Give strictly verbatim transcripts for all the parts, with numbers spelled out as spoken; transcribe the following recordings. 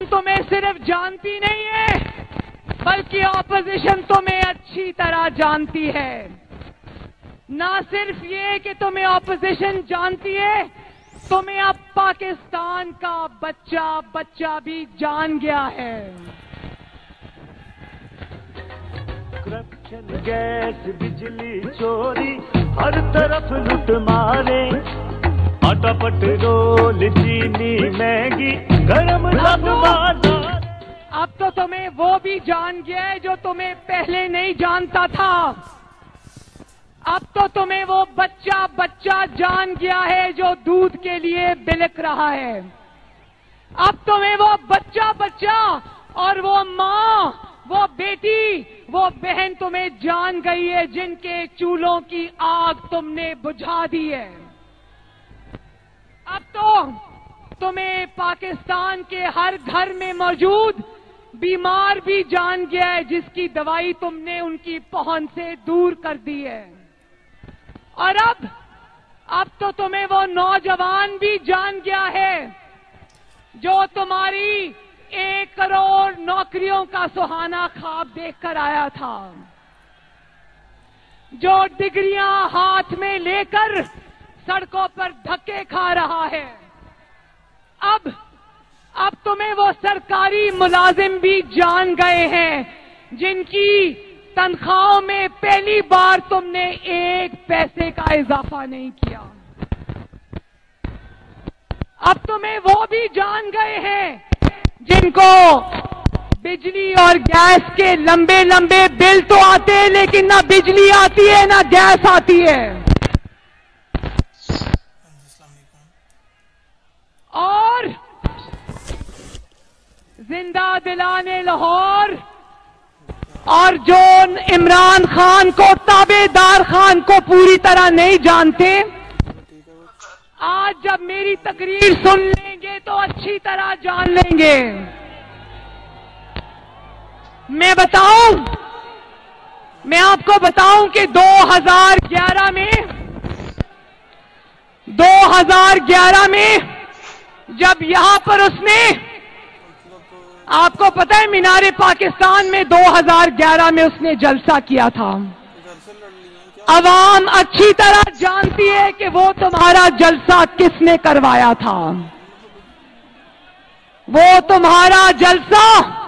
तुम्हें सिर्फ जानती नहीं है, बल्कि ऑपोजिशन तुम्हें अच्छी तरह जानती है। ना सिर्फ ये कि तुम्हें ऑपोजिशन जानती है, तुम्हें अब पाकिस्तान का बच्चा बच्चा भी जान गया है। करप्शन, गैस, बिजली चोरी, हर तरफ लूट मारे, आटा पेट्रोल चीनी महंगी, गरम सब बाजार। अब तो तुम्हें वो भी जान गया है जो तुम्हें पहले नहीं जानता था। अब तो तुम्हें वो बच्चा बच्चा जान गया है जो दूध के लिए बिलक रहा है। अब तुम्हें वो बच्चा बच्चा और वो माँ, वो बेटी, वो बहन तुम्हें जान गई है जिनके चूल्हों की आग तुमने बुझा दी है। अब तो तुम्हें पाकिस्तान के हर घर में मौजूद बीमार भी जान गया है जिसकी दवाई तुमने उनकी पहुंच से दूर कर दी है। और अब अब तो तुम्हें वो नौजवान भी जान गया है जो तुम्हारी एक करोड़ नौकरियों का सुहाना ख्वाब देखकर आया था, जो डिग्रियां हाथ में लेकर सड़कों पर धक्के खा रहा है। अब अब तुम्हें वो सरकारी मुलाजिम भी जान गए हैं जिनकी तनख्वाहों में पहली बार तुमने एक पैसे का इजाफा नहीं किया। अब तुम्हें वो भी जान गए हैं जिनको बिजली और गैस के लंबे लंबे बिल तो आते हैं, लेकिन ना बिजली आती है ना गैस आती है। और जिंदा दिलाने लाहौर और जो इमरान खान को, ताबेदार खान को पूरी तरह नहीं जानते, आज जब मेरी तकरीर सुन लेंगे तो अच्छी तरह जान लेंगे। मैं बताऊं, मैं आपको बताऊं कि दो हज़ार ग्यारह में दो हज़ार ग्यारह में जब यहां पर उसने, आपको पता है मीनारे पाकिस्तान में दो हज़ार ग्यारह में उसने जलसा किया था। अवाम अच्छी तरह जानती है कि वो तुम्हारा जलसा किसने करवाया था। वो तुम्हारा जलसा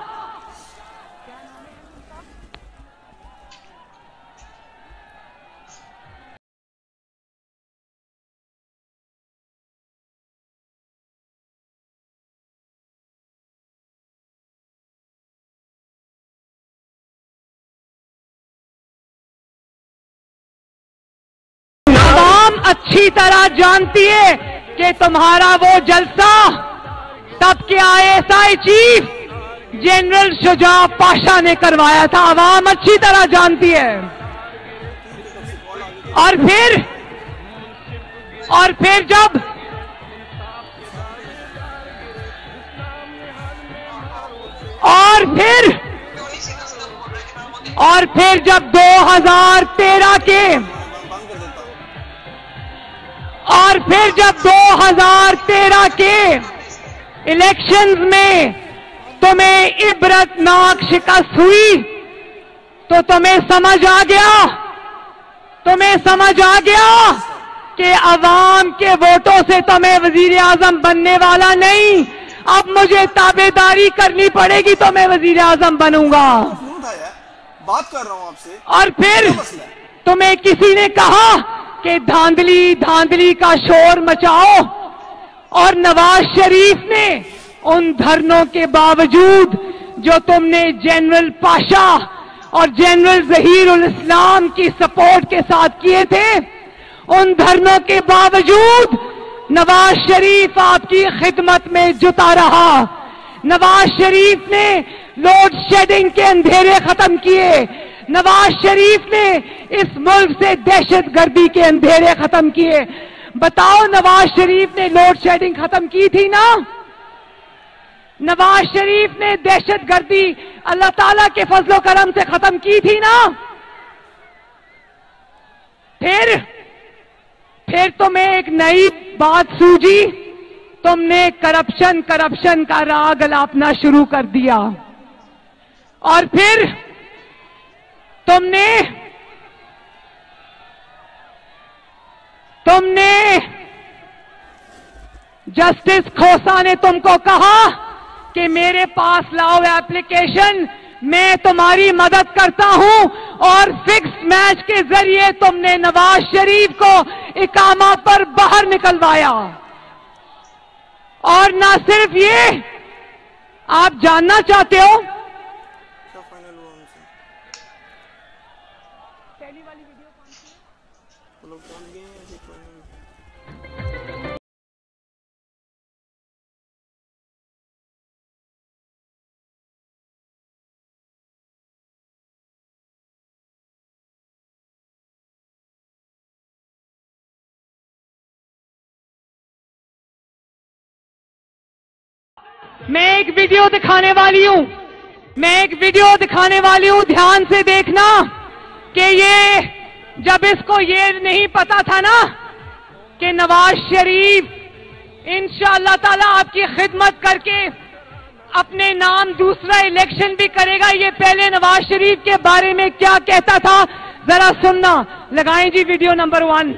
अच्छी तरह जानती है कि तुम्हारा वो जलसा तब के I S I chief general Shuja Pasha ने करवाया था। अवाम अच्छी तरह जानती है। और फिर और फिर जब और फिर और फिर जब दो हज़ार तेरह के और फिर जब दो हज़ार तेरह के इलेक्शंस में तुम्हें इबरतनाक शिकस्त हुई तो तुम्हें समझ आ गया तुम्हें समझ आ गया कि अवाम के वोटों से तो मैं वजीर आजम बनने वाला नहीं, अब मुझे ताबेदारी करनी पड़ेगी तो मैं वजीर आजम बनूंगा। बात कर रहा हूं आपसे। और फिर तुम्हें किसी ने कहा कि धांधली धांधली का शोर मचाओ, और नवाज शरीफ ने उन धरनों के बावजूद जो तुमने जनरल पाशा और जनरल जहीर उल इस्लाम की सपोर्ट के साथ किए थे, उन धरनों के बावजूद नवाज शरीफ आपकी खिदमत में जुटा रहा। नवाज शरीफ ने लोड शेडिंग के अंधेरे खत्म किए। नवाज शरीफ ने इस मुल्क से दहशतगर्दी के अंधेरे खत्म किए। बताओ, नवाज शरीफ ने लोड शेडिंग खत्म की थी ना? नवाज शरीफ ने दहशतगर्दी अल्लाह ताला के फजलो करम से खत्म की थी ना? फिर फिर तुम्हें एक नई बात सूझी तुमने करप्शन करप्शन का राग अलापना शुरू कर दिया और फिर तुमने तुमने जस्टिस खोसा ने तुमको कहा कि मेरे पास लाओ एप्लीकेशन, मैं तुम्हारी मदद करता हूं, और फिक्स मैच के जरिए तुमने नवाज शरीफ को इकामा पर बाहर निकलवाया। और ना सिर्फ ये, आप जानना चाहते हो क्या फाइनल हुआ उनसे? पहली वाली वीडियो कौन सी है? वो लोग जान गए हैं कि फाइनल? मैं एक वीडियो दिखाने वाली हूं मैं एक वीडियो दिखाने वाली हूं ध्यान से देखना कि ये, जब इसको ये नहीं पता था ना कि नवाज शरीफ इंशाअल्लाह ताला आपकी खिदमत करके अपने नाम दूसरा इलेक्शन भी करेगा, ये पहले नवाज शरीफ के बारे में क्या कहता था, जरा सुनना। लगाएं जी वीडियो नंबर वन।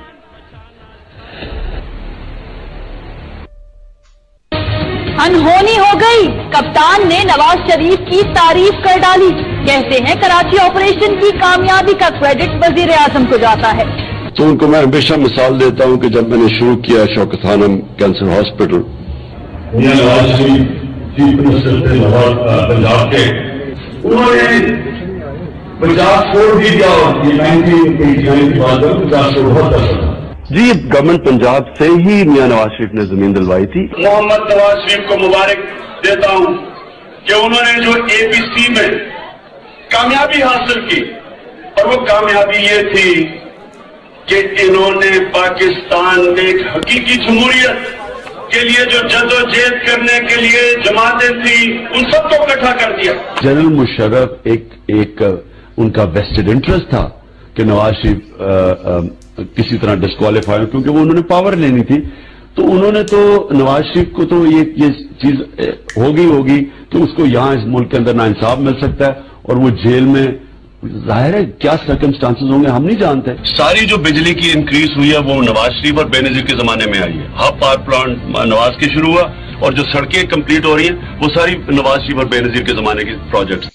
अनहोनी हो गई, कप्तान ने नवाज शरीफ की तारीफ कर डाली। कहते हैं कराची ऑपरेशन की कामयाबी का क्रेडिट वजीर आजम को जाता है। तो उनको मैं हमेशा मिसाल देता हूं कि जब मैंने शुरू किया Shaukat Khanum cancer hospital, Nawaz Sharif chief minister थे पंजाब के, उन्होंने पंजाब छोड़ भी दिया और की बात पंजाब छोड़ बहुत अच्छा जी गवर्नमेंट पंजाब से ही मियां नवाज शरीफ ने जमीन दिलवाई थी। मोहम्मद नवाज शरीफ को मुबारक देता हूं कि उन्होंने जो एपीसी में कामयाबी हासिल की, और वो कामयाबी ये थी कि इन्होंने पाकिस्तान में एक हकीकी जमहूरियत के लिए जो जद्दोजहद करने के लिए जमातें थी, उन सबको इकट्ठा कर दिया। जनरल मुशर्रफ एक एक उनका वेस्टेड इंटरेस्ट था कि नवाज शरीफ किसी तरह डिस्क्वालीफाई हो, क्योंकि वो उन्होंने पावर लेनी थी। तो उन्होंने तो नवाज शरीफ को तो ये ये चीज होगी होगी तो उसको यहां इस मुल्क के अंदर नाइंसाफ मिल सकता है, और वो जेल में, जाहिर है क्या सर्कमस्टांसेस होंगे हम नहीं जानते। सारी जो बिजली की इंक्रीज हुई है वो नवाज शरीफ और बेनजीर के जमाने में आई है। हाफ पावर प्लांट नवाज के शुरू हुआ, और जो सड़कें कंप्लीट हो रही हैं वो सारी नवाज शरीफ और बेनजीर के जमाने के प्रोजेक्ट।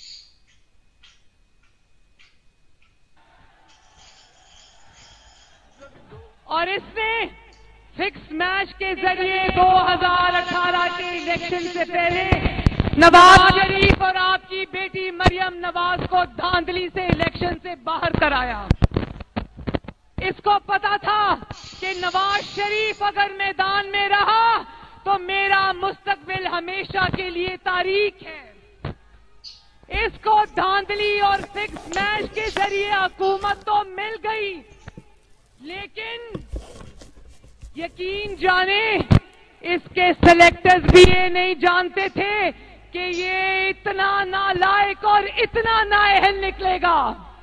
और इसने फिक्स मैच के जरिए दो हज़ार अठारह के इलेक्शन से पहले नवाज शरीफ और आपकी बेटी मरियम नवाज को धांधली से इलेक्शन से बाहर कराया। इसको पता था कि नवाज शरीफ अगर मैदान में रहा तो मेरा मुस्तकबिल हमेशा के लिए तारीख है। इसको धांधली और फिक्स मैच के जरिए हुकूमत तो मिल गई, लेकिन यकीन जाने इसके सेलेक्टर्स भी ये नहीं जानते थे कि ये इतना नालायक और इतना नाअहल निकलेगा।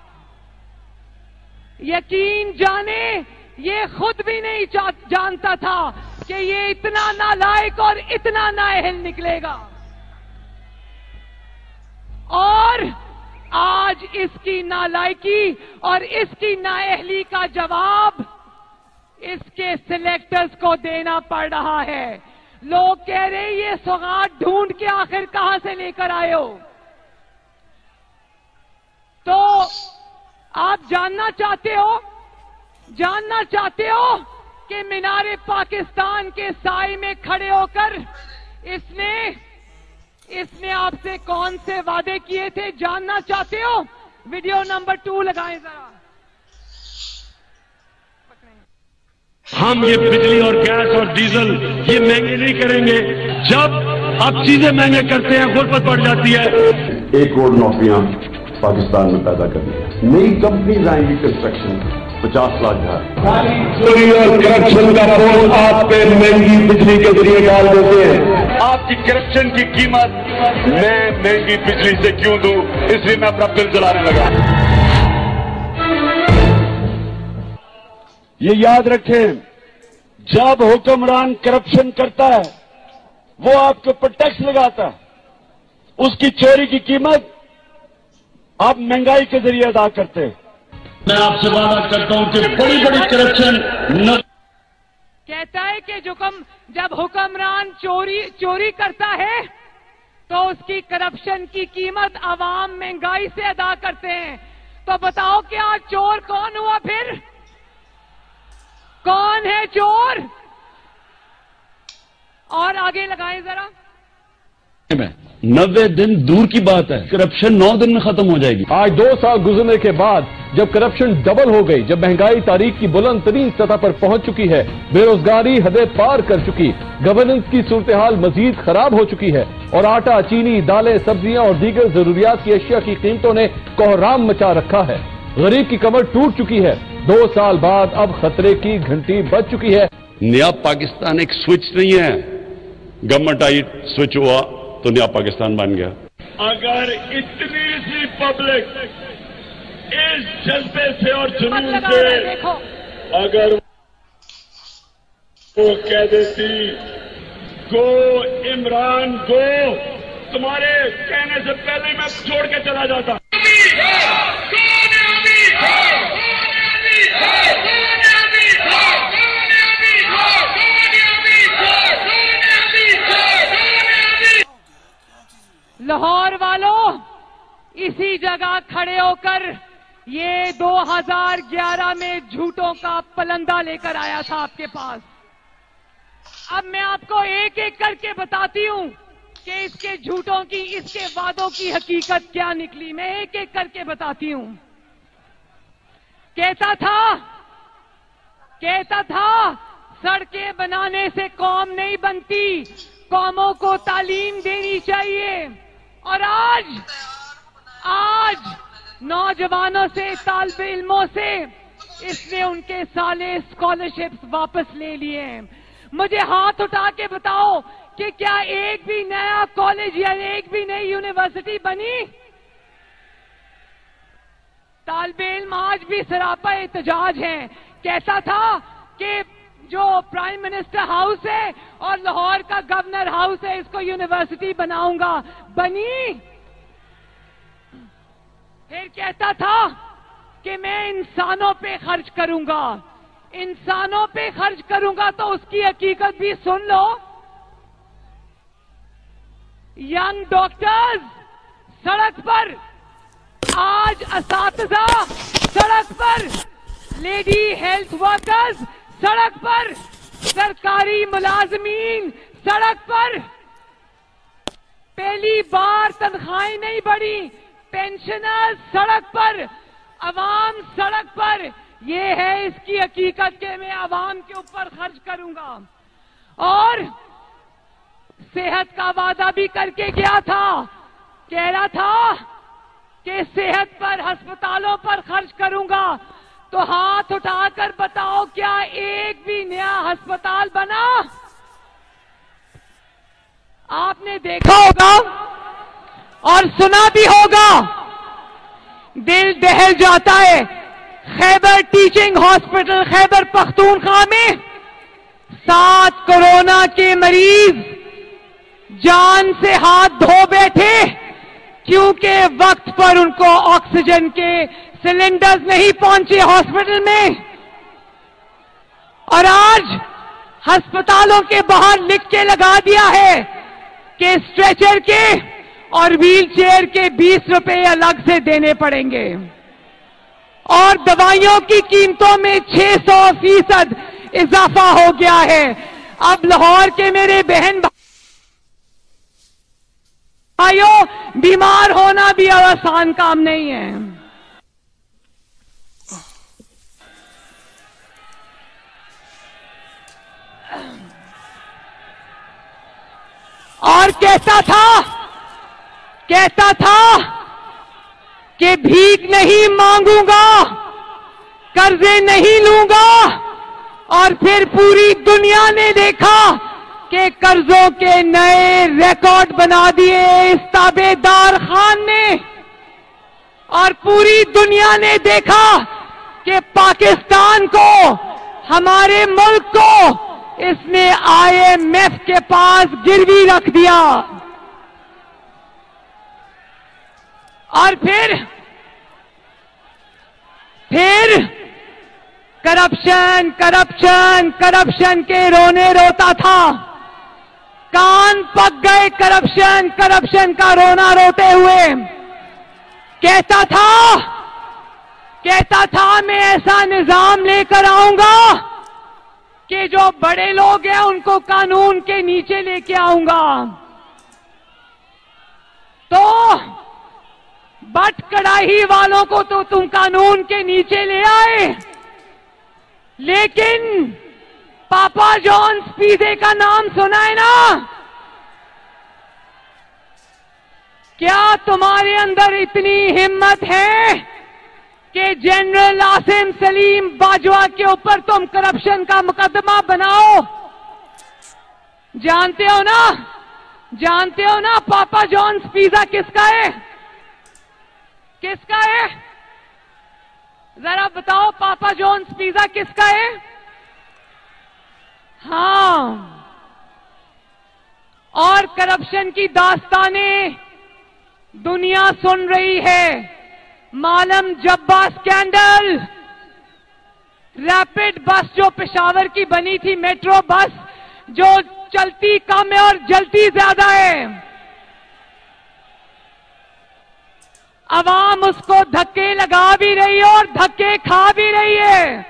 यकीन जाने ये खुद भी नहीं जानता था कि ये इतना नालायक और इतना नाअहल निकलेगा। और आज इसकी नालायकी और इसकी नाअहली का जवाब इसके सिलेक्टर्स को देना पड़ रहा है। लोग कह रहे ये सौगात ढूंढ के आखिर कहां से लेकर आए हो। तो आप जानना चाहते हो जानना चाहते हो कि मीनारे पाकिस्तान के साए में खड़े होकर इसने इसने आपसे कौन से वादे किए थे, जानना चाहते हो? वीडियो नंबर टू लगाएं जरा। हम ये बिजली और गैस और डीजल ये महंगे नहीं करेंगे। जब आप चीजें महंगे करते हैं गुर्बत बढ़ जाती है। एक करोड़ नौकरियां पाकिस्तान में पैदा करनी, नई कंपनीज आएंगी, कंस्ट्रक्शन, पचास लाख घर। चोरी और करप्शन का बोझ आप पे महंगी बिजली के जरिए डाल देते हैं। आपकी करप्शन की कीमत मैं महंगी बिजली से क्यों दूं, इसलिए मैं अपना बिल जलाने लगा। ये याद रखें, जब हुक्मरान करप्शन करता है वो आपके ऊपर टैक्स लगाता है, उसकी चोरी की कीमत आप महंगाई के जरिए अदा करते हैं। मैं आपसे वादा करता हूं कि बड़ी बड़ी करप्शन न कहता है कि जुकम जब हुक्मरान चोरी चोरी करता है तो उसकी करप्शन की कीमत आवाम महंगाई से अदा करते हैं। तो बताओ क्या चोर कौन हुआ फिर? कौन है चोर? और आगे लगाएं जरा। नब्बे दिन दूर की बात है, करप्शन नौ दिन में खत्म हो जाएगी। आज दो साल गुजरने के बाद जब करप्शन डबल हो गई, जब महंगाई तारीख की बुलंद तरीन सतह पर पहुंच चुकी है, बेरोजगारी हदें पार कर चुकी, गवर्नेंस की सूरत हाल मजीद खराब हो चुकी है और आटा, चीनी, दालें, सब्जियां और दीगर जरूरियात की अशिया की कीमतों ने कोहराम मचा रखा है। गरीब की कमर टूट चुकी है। दो साल बाद अब खतरे की घंटी बज चुकी है। नया पाकिस्तान एक स्विच नहीं है, गवर्नमेंट आई स्विच हुआ तो नया पाकिस्तान बन गया। अगर इतनी सी पब्लिक इस जज्बे से और जुनून से अगर वो कह देती गो इमरान गो, तुम्हारे कहने से पहले मैं छोड़ के चला जाता। लाहौर वालों, इसी जगह खड़े होकर ये दो हज़ार ग्यारह में झूठों का पलंदा लेकर आया था आपके पास। अब मैं आपको एक एक करके बताती हूं कि इसके झूठों की, इसके वादों की हकीकत क्या निकली। मैं एक एक करके बताती हूं। कहता था कहता था सड़कें बनाने से कौम नहीं बनती, कौमों को तालीम देनी चाहिए। और आज आज नौजवानों से, तालिब इल्मों से इसने उनके साले स्कॉलरशिप्स वापस ले लिए हैं। मुझे हाथ उठा के बताओ कि क्या एक भी नया कॉलेज या एक भी नई यूनिवर्सिटी बनी? तालिब इल्म आज भी सरापा एहतजाज हैं। कहता था कि जो प्राइम मिनिस्टर हाउस है और लाहौर का गवर्नर हाउस है, इसको यूनिवर्सिटी बनाऊंगा, बनी? फिर कहता था कि मैं इंसानों पे खर्च करूंगा, इंसानों पे खर्च करूंगा। तो उसकी हकीकत भी सुन लो। यंग डॉक्टर्स सड़क पर, आज असातिज़ा सड़क पर, लेडी हेल्थ वर्कर्स सड़क पर, सरकारी मुलाजमीन सड़क पर। पहली बार तनख्वाहें नहीं बढ़ी, पेंशनर्स सड़क पर, अवाम सड़क पर। ये है इसकी हकीकत कि मैं अवाम के ऊपर खर्च करूंगा। और सेहत का वादा भी करके गया था। कह रहा था कि सेहत पर, अस्पतालों पर खर्च करूंगा। तो हाथ उठाकर बताओ क्या एक भी नया अस्पताल बना? आपने देखा होगा और सुना भी होगा, दिल दहल जाता है। खैबर टीचिंग हॉस्पिटल खैबर पख्तूनख्वा में सात कोरोना के मरीज जान से हाथ धो बैठे क्योंकि वक्त पर उनको ऑक्सीजन के सिलेंडर्स नहीं पहुंचे हॉस्पिटल में। और आज अस्पतालों के बाहर लिख के लगा दिया है कि स्ट्रेचर के और व्हील चेयर के बीस रुपए अलग से देने पड़ेंगे। और दवाइयों की कीमतों में छह सौ फीसद इजाफा हो गया है। अब लाहौर के मेरे बहन भाइयों, बीमार होना भी आसान काम नहीं है। और कहता था कहता था कि भीख नहीं मांगूंगा, कर्जे नहीं लूंगा। और फिर पूरी दुनिया ने देखा कि कर्जों के नए रिकॉर्ड बना दिए इस ताबेदार खान ने। और पूरी दुनिया ने देखा कि पाकिस्तान को, हमारे मुल्क को इसने आईएमएफ के पास गिरवी रख दिया। और फिर फिर करप्शन करप्शन करप्शन के रोने रोता था। कान पक गए करप्शन करप्शन का रोना रोते हुए। कहता था कहता था मैं ऐसा निजाम लेकर आऊंगा कि जो बड़े लोग हैं उनको कानून के नीचे लेके आऊंगा। तो बट कड़ाही वालों को तो तुम कानून के नीचे ले आए, लेकिन पापा जॉन्स पिज़्ज़ा का नाम सुना है ना? क्या तुम्हारे अंदर इतनी हिम्मत है कि जनरल आसिम सलीम बाजवा के ऊपर तुम करप्शन का मुकदमा बनाओ? जानते हो ना जानते हो ना पापा जॉन्स पिज़्ज़ा किसका है? किसका है? जरा बताओ, पापा जॉन्स पिज़्ज़ा किसका है? हाँ, और करप्शन की दास्तानें दुनिया सुन रही है। मालम जब्बा स्कैंडल, रैपिड बस जो पेशावर की बनी थी, मेट्रो बस जो चलती कम है और जलती ज्यादा है। अवाम उसको धक्के लगा भी रही है और धक्के खा भी रही है।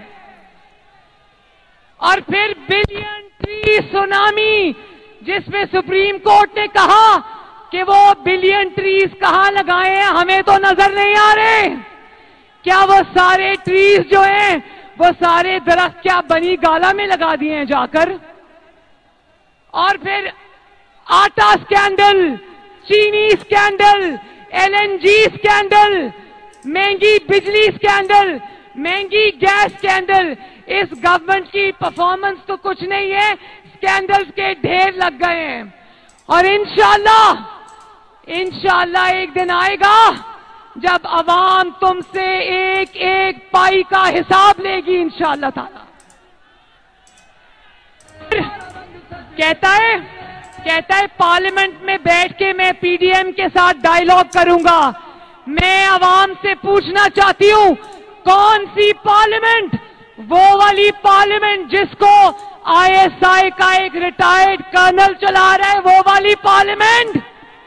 और फिर बिलियन ट्री सुनामी, जिसमें सुप्रीम कोर्ट ने कहा कि वो बिलियन ट्रीज कहां लगाए हैं, हमें तो नजर नहीं आ रहे। क्या वो सारे ट्रीज जो हैं, वो सारे दरख्त क्या बनी गाला में लगा दिए हैं जाकर? और फिर आटा स्कैंडल, चीनी स्कैंडल, एलएनजी स्कैंडल, महंगी बिजली स्कैंडल, महंगी गैस स्कैंडल। इस गवर्नमेंट की परफॉर्मेंस तो कुछ नहीं है, स्कैंडल्स के ढेर लग गए हैं। और इंशाल्लाह इंशाल्लाह एक दिन आएगा जब अवाम तुमसे एक एक पाई का हिसाब लेगी इंशाल्लाह ताला। कहता है कहता है पार्लियामेंट में बैठ के मैं पीडीएम के साथ डायलॉग करूंगा। मैं अवाम से पूछना चाहती हूं, कौन सी पार्लियामेंट? वो वाली पार्लियामेंट जिसको आईएसआई का एक रिटायर्ड कर्नल चला रहा है, वो वाली पार्लियामेंट?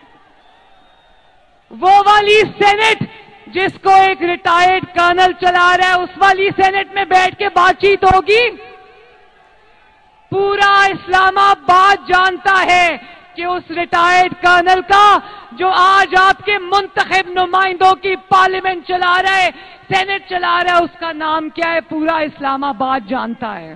वो वाली सेनेट जिसको एक रिटायर्ड कर्नल चला रहा है, उस वाली सेनेट में बैठ के बातचीत होगी? पूरा इस्लामाबाद जानता है कि उस रिटायर्ड कर्नल का, जो आज आपके मुंतखब नुमाइंदों की पार्लियामेंट चला रहा है, सेनेट चला रहा है, उसका नाम क्या है? पूरा इस्लामाबाद जानता है।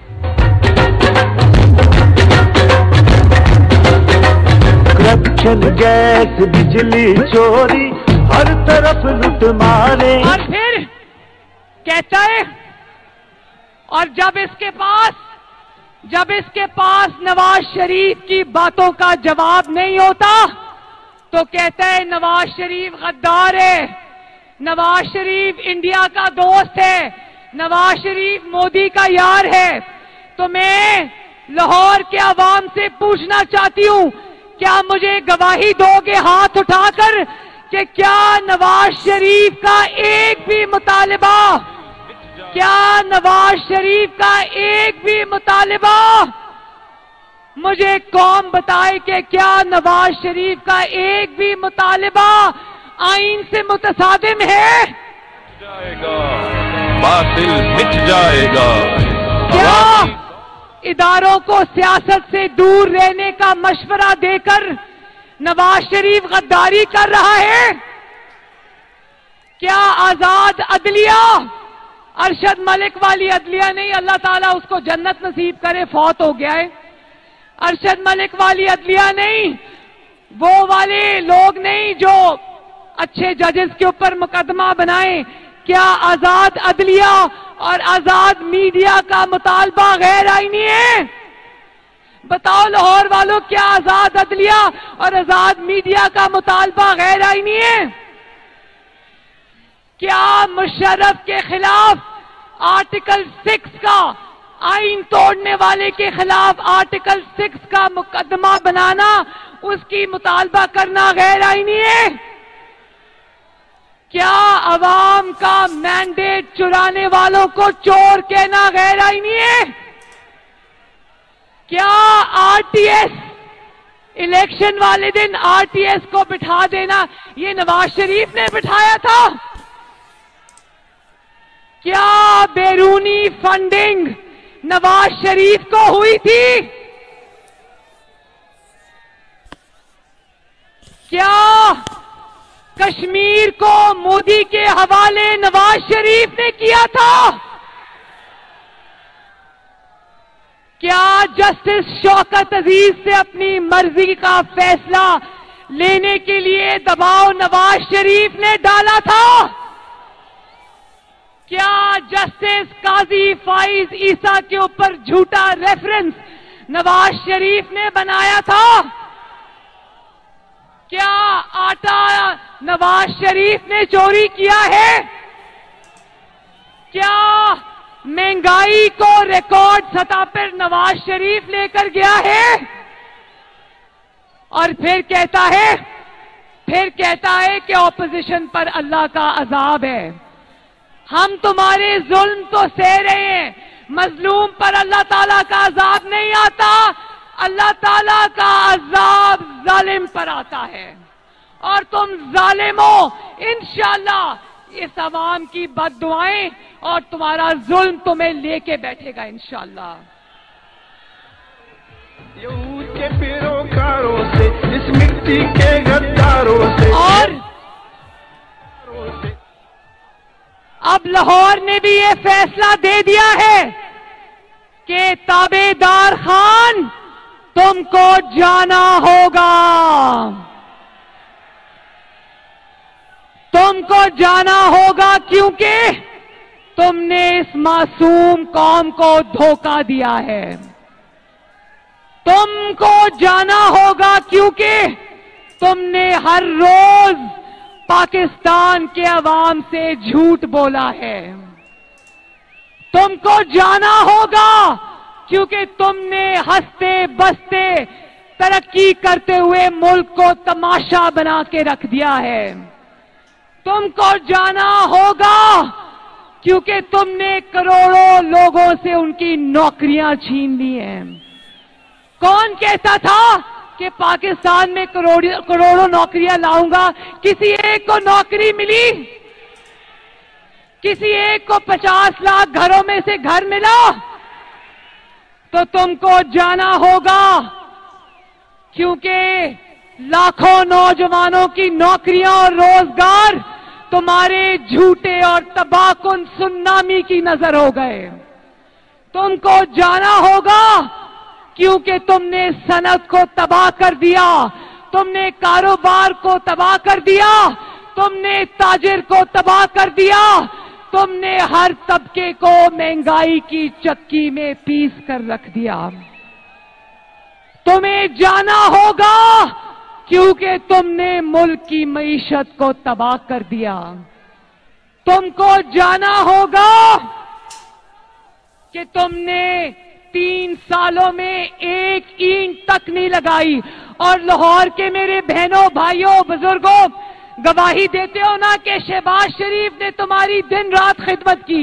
करप्शन, गैस, बिजली चोरी, हर तरफ लूट मारे। और फिर कहता है, और जब इसके पास जब इसके पास नवाज शरीफ की बातों का जवाब नहीं होता, तो कहता है नवाज शरीफ गद्दार है, नवाज शरीफ इंडिया का दोस्त है, नवाज शरीफ मोदी का यार है। तो मैं लाहौर के अवाम से पूछना चाहती हूं, क्या मुझे गवाही दोगे हाथ उठाकर कि क्या नवाज शरीफ का एक भी मुतालिबा क्या नवाज शरीफ का एक भी मुतालिबा मुझे कौम बताए कि क्या नवाज शरीफ का एक भी मुतालिबा आईन से मुतसादिम है? जाएगा, बातिल मिट जाएगा। क्या इदारों को सियासत से दूर रहने का मशवरा देकर नवाज शरीफ गद्दारी कर रहा है? क्या आजाद अदलिया, अरशद मलिक वाली अदलिया नहीं, अल्लाह ताला उसको जन्नत नसीब करे, फौत हो गया है, अरशद मलिक वाली अदलिया नहीं, वो वाले लोग नहीं जो अच्छे जजेस के ऊपर मुकदमा बनाए। क्या आजाद अदलिया और आजाद मीडिया का मुतालबा गैर आईनी है? बताओ लाहौर वालों, क्या आजाद अदलिया और आजाद मीडिया का मुतालबा गैर आईनी है? क्या मुशर्रफ के खिलाफ आर्टिकल सिक्स का आईन तोड़ने वाले के खिलाफ आर्टिकल सिक्स का मुकदमा बनाना, उसकी मुतालबा करना गैर आईनी है? क्या अवाम का मैंडेट चुराने वालों को चोर कहना गैर आईनी है? क्या आरटीएस इलेक्शन वाले दिन आरटीएस को बिठा देना ये नवाज शरीफ ने बिठाया था? क्या बैरूनी फंडिंग नवाज शरीफ को हुई थी? क्या कश्मीर को मोदी के हवाले नवाज शरीफ ने किया था? क्या जस्टिस शौकत अजीज से अपनी मर्जी का फैसला लेने के लिए दबाव नवाज शरीफ ने डाला था? क्या जस्टिस काजी फाइज ईसा के ऊपर झूठा रेफरेंस नवाज शरीफ ने बनाया था? क्या आटा नवाज शरीफ ने चोरी किया है? क्या महंगाई को रिकॉर्ड सतह पर नवाज शरीफ लेकर गया है? और फिर कहता है फिर कहता है कि ऑपोजिशन पर अल्लाह का अजाब है। हम तुम्हारे जुल्म तो सह रहे हैं, मजलूम पर अल्लाह ताला का अजाब नहीं आता, अल्लाह ताला का अजाब जालिम पर आता है। और तुम जालिमों, इंशाअल्लाह इस अवाम की बद्दुआएं और तुम्हारा जुल्म तुम्हें लेके बैठेगा इंशाअल्लाह। यहूद के पैरोकारों से, इस मिट्टी के गद्दारों से, और अब लाहौर ने भी ये फैसला दे दिया है कि ताबेदार खान तुमको जाना होगा, तुमको जाना होगा क्योंकि तुमने इस मासूम कौम को धोखा दिया है। तुमको जाना होगा क्योंकि तुमने हर रोज पाकिस्तान के अवाम से झूठ बोला है। तुमको जाना होगा क्योंकि तुमने हंसते बसते तरक्की करते हुए मुल्क को तमाशा बना के रख दिया है। तुमको जाना होगा क्योंकि तुमने करोड़ों लोगों से उनकी नौकरियां छीन ली हैं। कौन कहता था कि पाकिस्तान में करोड़ों करोड़ों नौकरियां लाऊंगा? किसी एक को नौकरी मिली? किसी एक को पचास लाख घरों में से घर मिला? तो तुमको जाना होगा क्योंकि लाखों नौजवानों की नौकरियां और रोजगार तुम्हारे झूठे और तबाहकुन सुनामी की नजर हो गए। तुमको जाना होगा क्योंकि तुमने सनत को तबाह कर दिया, तुमने कारोबार को तबाह कर दिया, तुमने ताजिर को तबाह कर दिया, तुमने हर तबके को महंगाई की चक्की में पीस कर रख दिया। तुम्हें जाना होगा क्योंकि तुमने मुल्क की मईशत को तबाह कर दिया। तुमको जाना होगा कि तुमने तीन सालों में एक ईंट तक नहीं लगाई। और लाहौर के मेरे बहनों भाइयों बुजुर्गों, गवाही देते हो ना कि शहबाज शरीफ ने तुम्हारी दिन रात खिदमत की?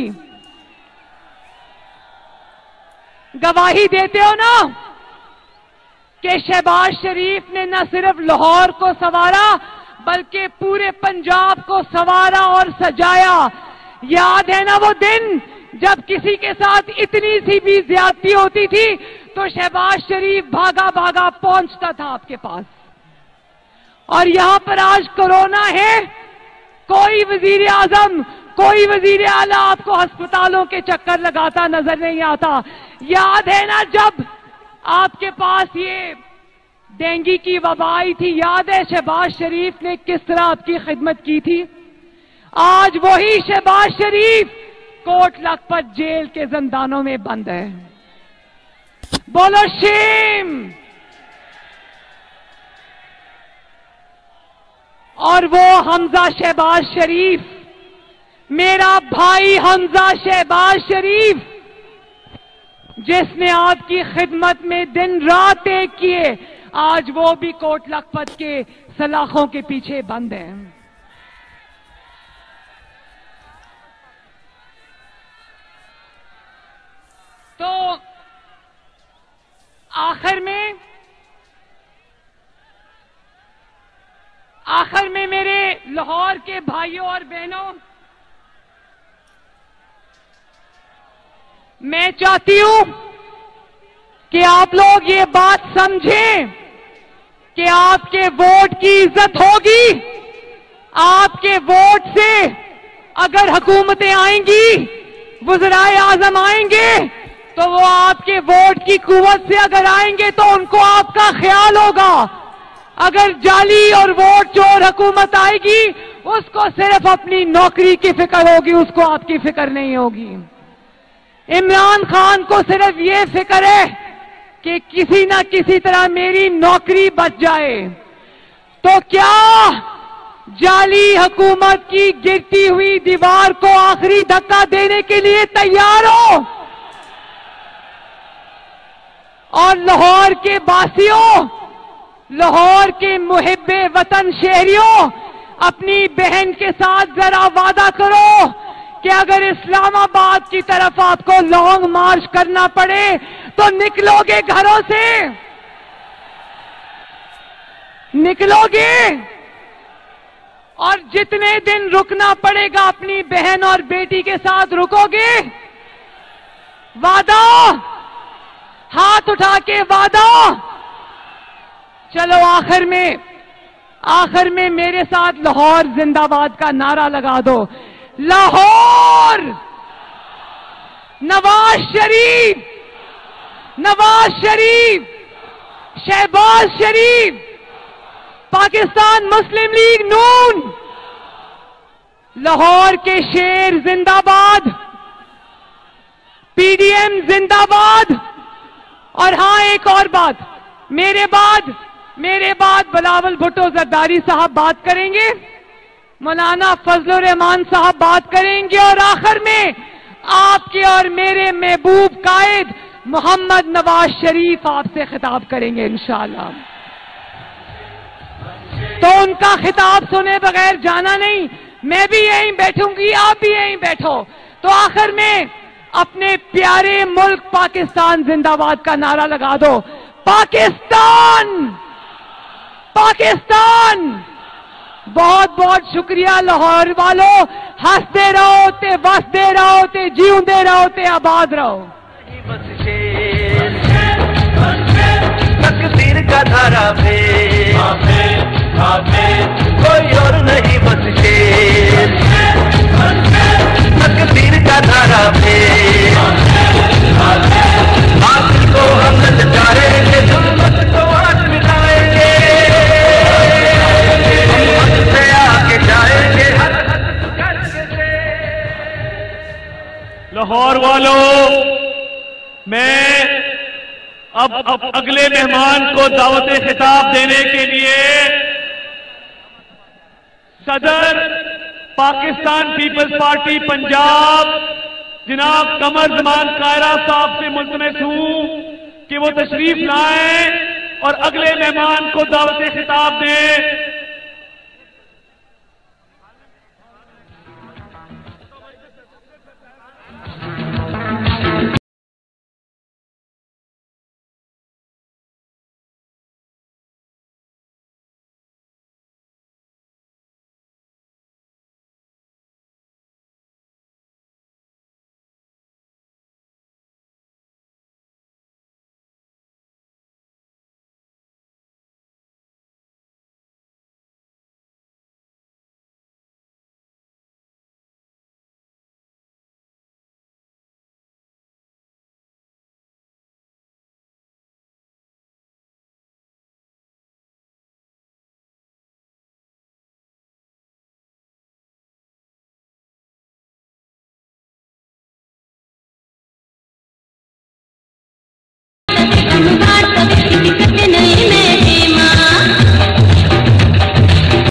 गवाही देते हो ना कि शहबाज शरीफ ने न सिर्फ लाहौर को संवारा बल्कि पूरे पंजाब को संवारा और सजाया। याद है ना वो दिन जब किसी के साथ इतनी सी भी ज्यादती होती थी तो शहबाज शरीफ भागा भागा पहुंचता था आपके पास। और यहां पर आज कोरोना है, कोई वजीर आजम, कोई वजीर आला आपको अस्पतालों के चक्कर लगाता नजर नहीं आता। याद है ना जब आपके पास ये डेंगू की वबा आई थी? याद है शहबाज शरीफ ने किस तरह आपकी खिदमत की थी? आज वही शहबाज शरीफ कोट लखपत जेल के जिंदानों में बंद है। बोलो शेम। और वो हमजा शहबाज शरीफ, मेरा भाई हमजा शहबाज शरीफ, जिसने आपकी खिदमत में दिन रात एक किए, आज वो भी कोट लखपत के सलाखों के पीछे बंद हैं। तो आखिर में आखिर में मेरे लाहौर के भाइयों और बहनों, मैं चाहती हूं कि आप लोग ये बात समझें कि आपके वोट की इज्जत होगी। आपके वोट से अगर हुकूमतें आएंगी, वज़राए आज़म आएंगे, तो वो आपके वोट की कुव्वत से अगर आएंगे तो उनको आपका ख्याल होगा। अगर जाली और वोट चोर हुकूमत आएगी, उसको सिर्फ अपनी नौकरी की फिक्र होगी, उसको आपकी फिक्र नहीं होगी। इमरान खान को सिर्फ ये फिक्र है कि किसी ना किसी तरह मेरी नौकरी बच जाए। तो क्या जाली हुकूमत की गिरती हुई दीवार को आखिरी धक्का देने के लिए तैयार हो? और लाहौर के बासियों, लाहौर के मुहिब्बे वतन शहरियों, अपनी बहन के साथ जरा वादा करो कि अगर इस्लामाबाद की तरफ आपको लॉन्ग मार्च करना पड़े तो निकलोगे, घरों से निकलोगे, और जितने दिन रुकना पड़ेगा अपनी बहन और बेटी के साथ रुकोगे। वादा, हाथ उठा के वादा। चलो आखिर में आखिर में मेरे साथ लाहौर जिंदाबाद का नारा लगा दो। लाहौर, नवाज शरीफ, नवाज शरीफ, शहबाज शरीफ, पाकिस्तान मुस्लिम लीग नून, लाहौर के शेर जिंदाबाद, पीडीएम जिंदाबाद। और हां, एक और बात, मेरे बाद मेरे बाद बिलावल भुट्टो जरदारी साहब बात करेंगे, मौलाना फजलुर रहमान साहब बात करेंगे, और आखिर में आपके और मेरे महबूब कायद मोहम्मद नवाज शरीफ आपसे खिताब करेंगे इंशाअल्लाह। तो उनका खिताब सुने बगैर जाना नहीं। मैं भी यहीं बैठूंगी, आप भी यहीं बैठो। तो आखिर में अपने प्यारे मुल्क पाकिस्तान जिंदाबाद का नारा लगा दो। पाकिस्तान, पाकिस्तान। बहुत बहुत शुक्रिया लाहौर वालों। हंसते रहो ते वसते रहो ते जीउंदे रहो ते आबाद रहो। तकदीर का धारा पे कोई और नहीं बस शेर। तकदीर का धारा पे आखिर को हम ललकारेंगे, जुल्मत को आज मिटाएंगे, हम से आके जाएंगे हर करके। लाहौर वालों, मैं अब, अब अगले मेहमान को दावत खिताब देने के लिए सदर पाकिस्तान पीपल्स पार्टी पंजाब जनाब कमर जमान कायरा साहब से मुल्तमस हूं कि वो तशरीफ लाएं और अगले मेहमान को दावत खिताब दें।